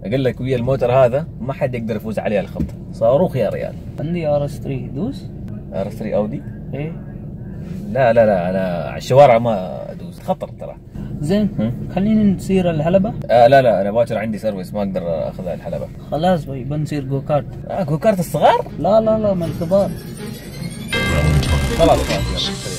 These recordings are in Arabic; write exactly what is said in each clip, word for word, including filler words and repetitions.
اقول لك ويا الموتر هذا ما حد يقدر يفوز عليه الخط، صاروخ يا ريال. عندي ار اس ثلاثة، دوس. ار ثلاثة اودي؟ ايه. لا لا لا انا على الشوارع ما ادوس، خطر ترى. زين خلينا نسير الحلبة. آه لا لا انا باكر عندي سيرفيس ما اقدر اخذ الحلبة. خلاص بي بنصير جو كارت. اه جو كارت الصغار؟ لا لا لا من الكبار. خلاص خلاص يلا.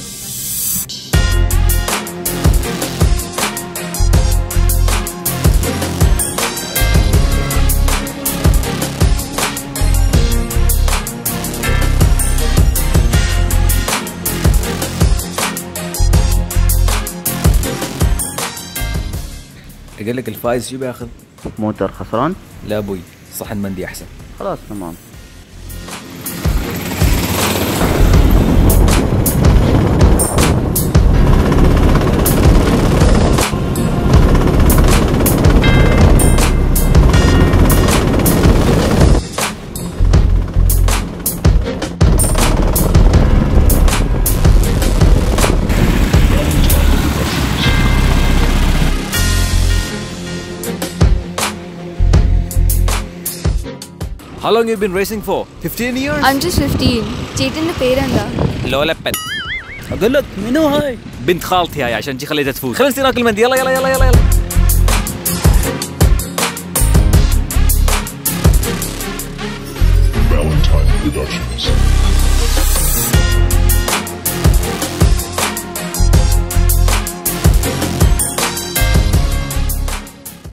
اقول لك الفايز شو بياخذ؟ موتر خسران؟ لا ابوي صحن مندي احسن. خلاص تمام. How long have you been racing for? fifteen years? I'm just fifteen. Chetan parenda. لولا بن. اقول لك منو هاي؟ بنت خالتي هاي عشان جي خليتها تفوز. خلينا نصير ناكل مندي. يلا يلا يلا يلا يلا. Valentine Productions.